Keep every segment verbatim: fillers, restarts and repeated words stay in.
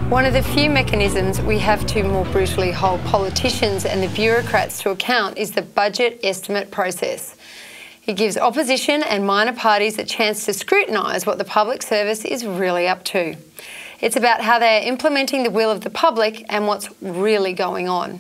One of the few mechanisms we have to more brutally hold politicians and the bureaucrats to account is the budget estimate process. It gives opposition and minor parties a chance to scrutinise what the public service is really up to. It's about how they are implementing the will of the public and what's really going on.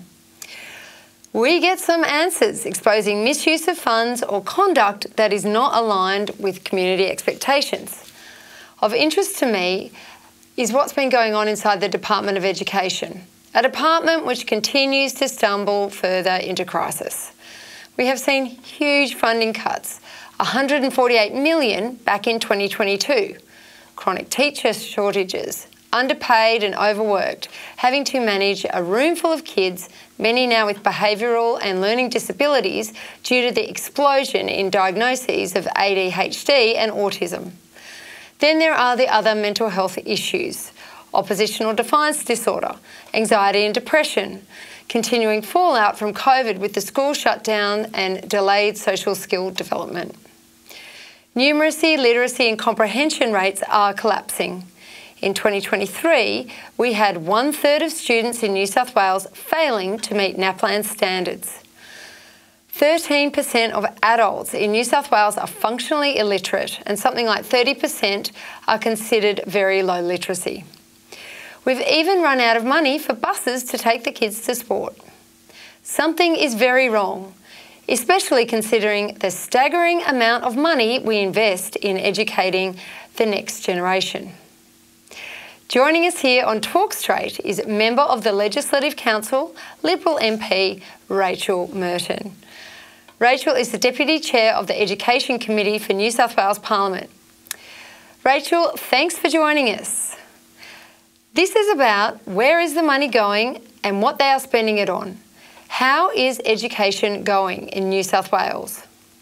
We get some answers exposing misuse of funds or conduct that is not aligned with community expectations. Of interest to me is what's been going on inside the Department of Education, a department which continues to stumble further into crisis. We have seen huge funding cuts, one hundred forty-eight million dollars back in twenty twenty-two, chronic teacher shortages, underpaid and overworked, having to manage a room full of kids, many now with behavioural and learning disabilities due to the explosion in diagnoses of A D H D and autism. Then there are the other mental health issues: oppositional defiance disorder, anxiety and depression, continuing fallout from COVID with the school shutdown and delayed social skill development. Numeracy, literacy and comprehension rates are collapsing. In twenty twenty-three, we had one third of students in New South Wales failing to meet NAPLAN standards. thirteen percent of adults in New South Wales are functionally illiterate, and something like thirty percent are considered very low literacy. We've even run out of money for buses to take the kids to sport. Something is very wrong, especially considering the staggering amount of money we invest in educating the next generation. Joining us here on Talk Straight is Member of the Legislative Council, Liberal M P Rachel Merton. Rachel is the Deputy Chair of the Education Committee for New South Wales Parliament. Rachel, thanks for joining us. This is about where is the money going and what they are spending it on. How is education going in New South Wales?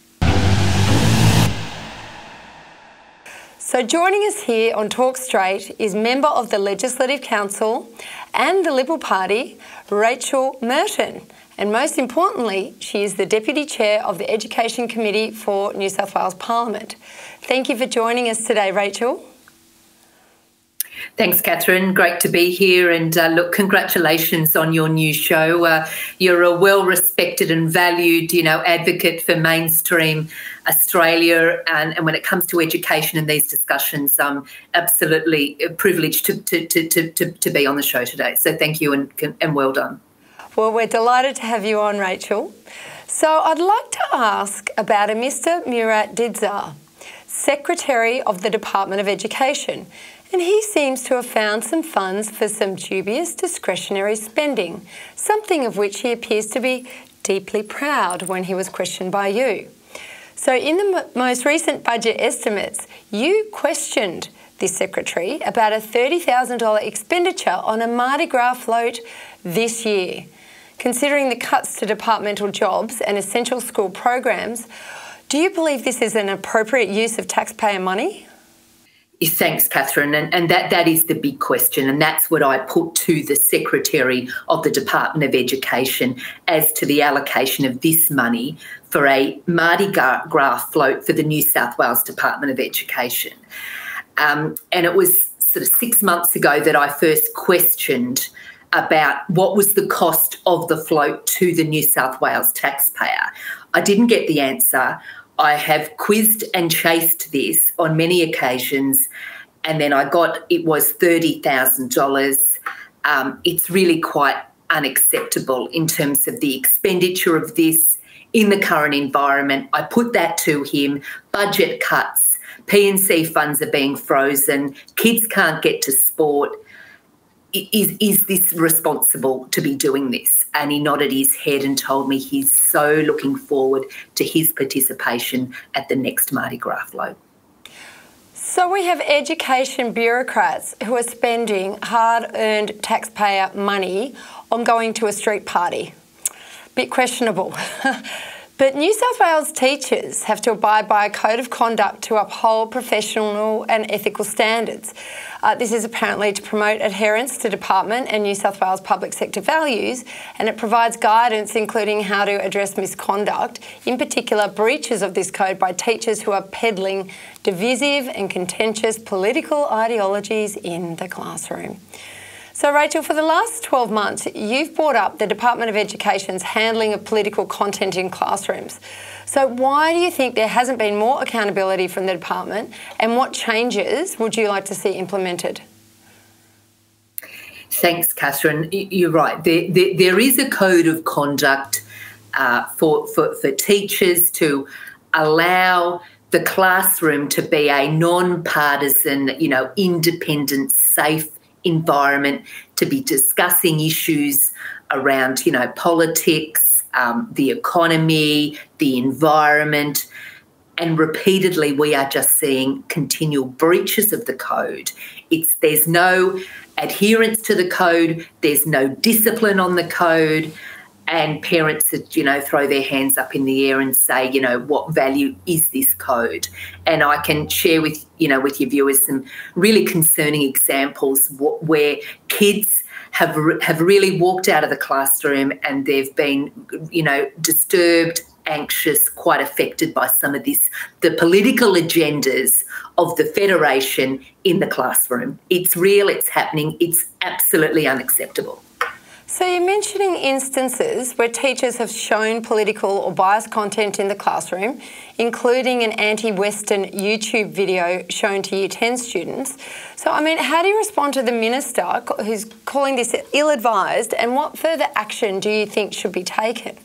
So joining us here on Talk Straight is Member of the Legislative Council and the Liberal Party, Rachel Merton. And most importantly, she is the Deputy Chair of the Education Committee for New South Wales Parliament. Thank you for joining us today, Rachel. Thanks, Catherine. Great to be here, and uh, look, congratulations on your new show. Uh, you're a well-respected and valued, you know, advocate for mainstream Australia, and, and when it comes to education and these discussions, I'm absolutely privileged to to to to, to be on the show today. So thank you, and and well done. Well, we're delighted to have you on, Rachel. So I'd like to ask about a Mister Murat Didzar, Secretary of the Department of Education. And he seems to have found some funds for some dubious discretionary spending, something of which he appears to be deeply proud when he was questioned by you. So in the most recent budget estimates, you questioned this secretary about a thirty thousand dollars expenditure on a Mardi Gras float this year. Considering the cuts to departmental jobs and essential school programs, do you believe this is an appropriate use of taxpayer money? Thanks, Catherine, and, and that, that is the big question, and that's what I put to the Secretary of the Department of Education as to the allocation of this money for a Mardi Gras float for the New South Wales Department of Education. Um, and it was sort of six months ago that I first questioned about what was the cost of the float to the New South Wales taxpayer. I didn't get the answer. I have quizzed and chased this on many occasions, and then I got it was thirty thousand dollars. Um, it's really quite unacceptable in terms of the expenditure of this in the current environment. I put that to him. Budget cuts, P and C funds are being frozen, kids can't get to sport. Is, is this responsible to be doing this? And he nodded his head and told me he's so looking forward to his participation at the next Mardi Gras float. So we have education bureaucrats who are spending hard-earned taxpayer money on going to a street party. Bit questionable. But New South Wales teachers have to abide by a code of conduct to uphold professional and ethical standards. Uh, this is apparently to promote adherence to department and New South Wales public sector values, and it provides guidance including how to address misconduct, in particular breaches of this code by teachers who are peddling divisive and contentious political ideologies in the classroom. So, Rachel, for the last twelve months, you've brought up the Department of Education's handling of political content in classrooms. So why do you think there hasn't been more accountability from the department, and what changes would you like to see implemented? Thanks, Katherine. You're right. There, there, there is a code of conduct uh, for, for, for teachers to allow the classroom to be a non-partisan, you know, independent, safe environment to be discussing issues around, you know, politics, um, the economy, the environment. And repeatedly, we are just seeing continual breaches of the code. It's there's no adherence to the code, there's no discipline on the code, and parents, you know, throw their hands up in the air and say, you know, what value is this code? And I can share with, you know, with your viewers some really concerning examples where kids have have really walked out of the classroom and they've been, you know, disturbed, anxious, quite affected by some of this, the political agendas of the Federation in the classroom. It's real, it's happening, it's absolutely unacceptable. So you're mentioning instances where teachers have shown political or biased content in the classroom, including an anti-Western YouTube video shown to Year ten students. So, I mean, how do you respond to the Minister who's calling this ill-advised, and what further action do you think should be taken?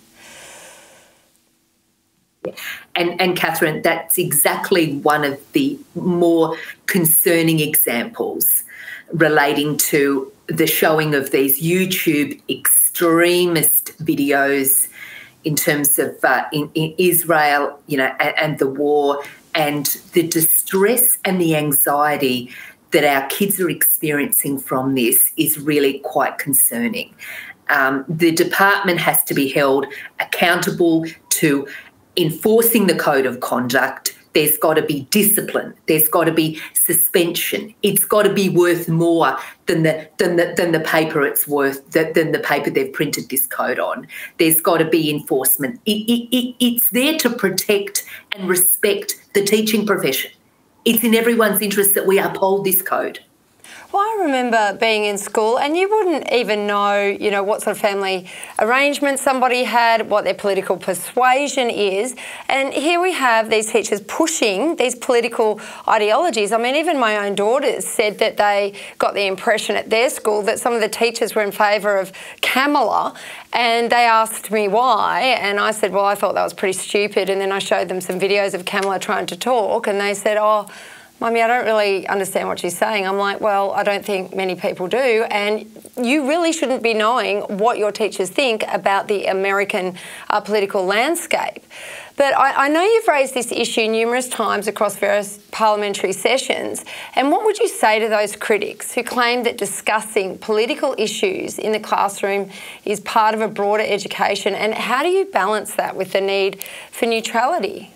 And, and Katherine, that's exactly one of the more concerning examples relating to the showing of these YouTube extremist videos in terms of uh, in, in Israel, you know, and, and the war, and the distress and the anxiety that our kids are experiencing from this is really quite concerning. Um, the department has to be held accountable to enforcing the code of conduct. There's got to be discipline. There's got to be suspension. It's got to be worth more than the than the than the paper it's worth than the paper they've printed this code on. There's got to be enforcement. It, it, it, it's there to protect and respect the teaching profession. It's in everyone's interest that we uphold this code. Well, I remember being in school and you wouldn't even know, you know, what sort of family arrangement somebody had, what their political persuasion is. And here we have these teachers pushing these political ideologies. I mean, even my own daughters said that they got the impression at their school that some of the teachers were in favour of Kamala, and they asked me why, and I said, well, I thought that was pretty stupid. And then I showed them some videos of Kamala trying to talk, and they said, oh, Mummy, I don't really understand what she's saying. I'm like, well, I don't think many people do, and you really shouldn't be knowing what your teachers think about the American uh, political landscape. But I, I know you've raised this issue numerous times across various parliamentary sessions, and what would you say to those critics who claim that discussing political issues in the classroom is part of a broader education, and how do you balance that with the need for neutrality?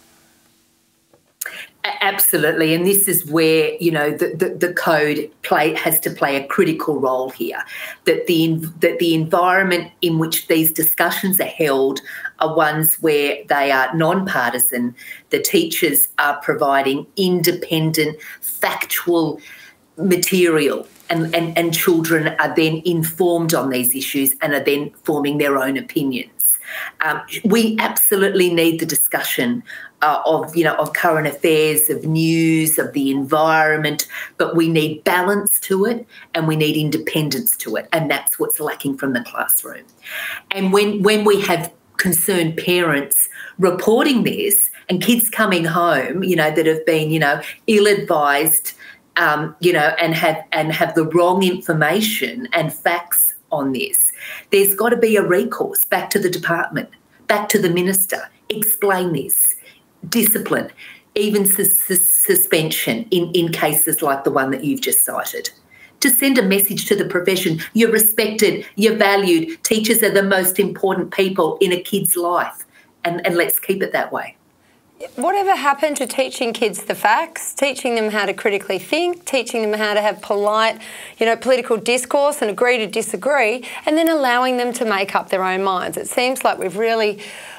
Absolutely, and this is where, you know, the, the, the code play has to play a critical role here. That the that the environment in which these discussions are held are ones where they are non-partisan. The teachers are providing independent, factual material, and, and, and children are then informed on these issues and are then forming their own opinions. Um, we absolutely need the discussion uh, of, you know, of current affairs, of news, of the environment, but we need balance to it and we need independence to it, and that's what's lacking from the classroom. And when, when we have concerned parents reporting this and kids coming home, you know, that have been, you know, ill-advised, um, you know, and have, and have the wrong information and facts on this, there's got to be a recourse back to the department, back to the minister, explain this, discipline, even sus sus suspension in, in cases like the one that you've just cited. To send a message to the profession, you're respected, you're valued, teachers are the most important people in a kid's life, and, and let's keep it that way. Whatever happened to teaching kids the facts, teaching them how to critically think, teaching them how to have polite, you know, political discourse and agree to disagree, and then allowing them to make up their own minds? It seems like we've really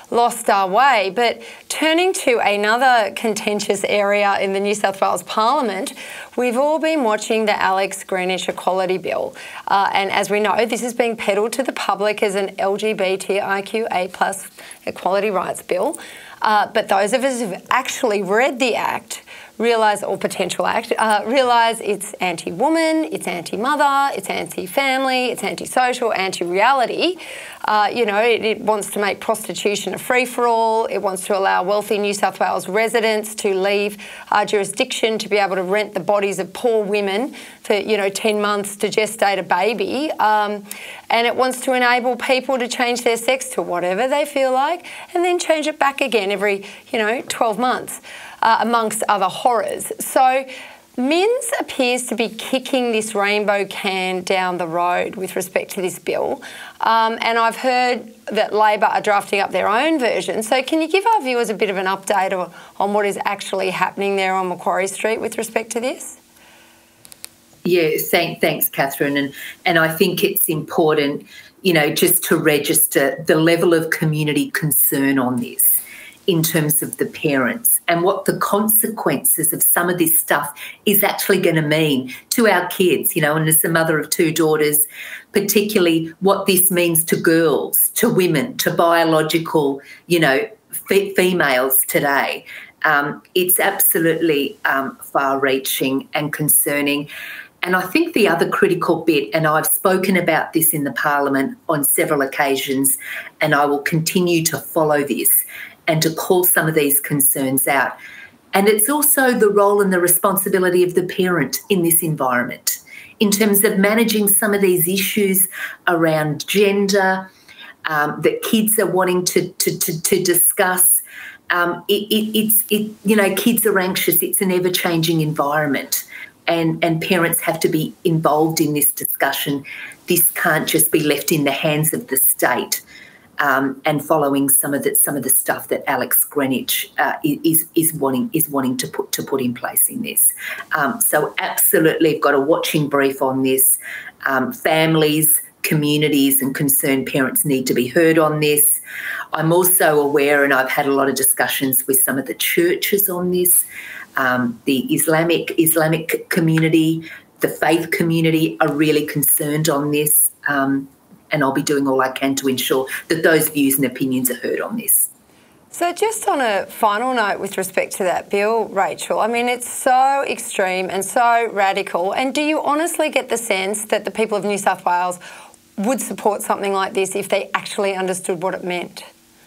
lost our way. But turning to another contentious area in the New South Wales Parliament, we've all been watching the Alex Greenwich Equality Bill. Uh, and as we know, this is being peddled to the public as an L G B T I Q A plus equality rights bill. Uh, but those of us who've actually read the Act realise, or potential Act, uh, realise it's anti-woman, it's anti-mother, it's anti-family, it's anti-social, anti-reality. Uh, you know, it, it wants to make prostitution a free-for-all. It wants to allow wealthy New South Wales residents to leave our jurisdiction to be able to rent the bodies of poor women for, you know, ten months to gestate a baby. Um, and it wants to enable people to change their sex to whatever they feel like and then change it back again every, you know, twelve months. Uh, amongst other horrors. So Minns appears to be kicking this rainbow can down the road with respect to this bill. Um, and I've heard that Labor are drafting up their own version. So can you give our viewers a bit of an update on, on what is actually happening there on Macquarie Street with respect to this? Yeah, thank, thanks, Katherine. And, and I think it's important, you know, just to register the level of community concern on this in terms of the parents and what the consequences of some of this stuff is actually going to mean to our kids, you know, and as the mother of two daughters, particularly what this means to girls, to women, to biological, you know, f- females today. Um, it's absolutely um, far-reaching and concerning. And I think the other critical bit, and I've spoken about this in the Parliament on several occasions, and I will continue to follow this, and to call some of these concerns out. And it's also the role and the responsibility of the parent in this environment in terms of managing some of these issues around gender um, that kids are wanting to, to, to, to discuss. Um, it, it, it's, it, you know, kids are anxious. It's an ever-changing environment. And, and parents have to be involved in this discussion. This can't just be left in the hands of the state. Um, and following some of the some of the stuff that Alex Greenwich uh, is is wanting is wanting to put to put in place in this. Um, so absolutely, I've got a watching brief on this. Um, families, communities, and concerned parents need to be heard on this. I'm also aware, and I've had a lot of discussions with some of the churches on this. Um, the Islamic Islamic community, the faith community are really concerned on this. Um, And I'll be doing all I can to ensure that those views and opinions are heard on this. So just on a final note with respect to that bill, Rachel, I mean, it's so extreme and so radical. And do you honestly get the sense that the people of New South Wales would support something like this if they actually understood what it meant?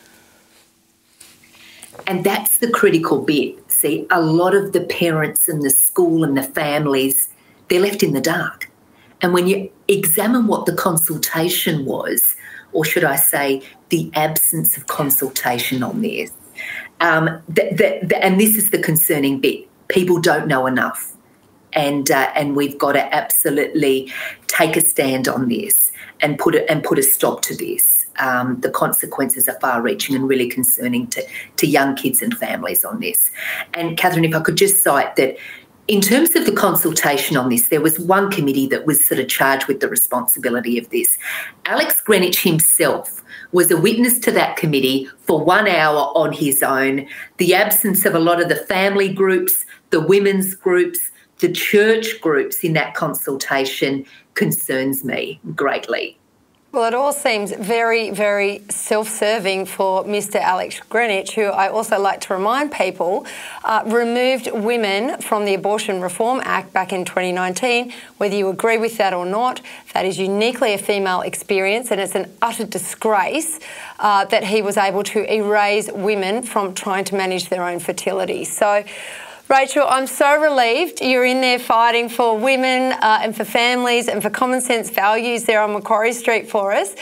And that's the critical bit. See, a lot of the parents and the school and the families, they're left in the dark. And when you examine what the consultation was, or should I say the absence of consultation on this, um, the, the, the, and this is the concerning bit, people don't know enough. And uh, and we've got to absolutely take a stand on this and put a, and put a stop to this. Um, the consequences are far-reaching and really concerning to, to young kids and families on this. And Katherine, if I could just cite that, in terms of the consultation on this, there was one committee that was sort of charged with the responsibility of this. Alex Greenwich himself was a witness to that committee for one hour on his own. The absence of a lot of the family groups, the women's groups, the church groups in that consultation concerns me greatly. Well, it all seems very, very self-serving for Mister Alex Greenwich, who I also like to remind people uh, removed women from the Abortion Reform Act back in twenty nineteen. Whether you agree with that or not, that is uniquely a female experience, and it's an utter disgrace uh, that he was able to erase women from trying to manage their own fertility. So, Rachel, I'm so relieved you're in there fighting for women uh, and for families and for common sense values there on Macquarie Street for us.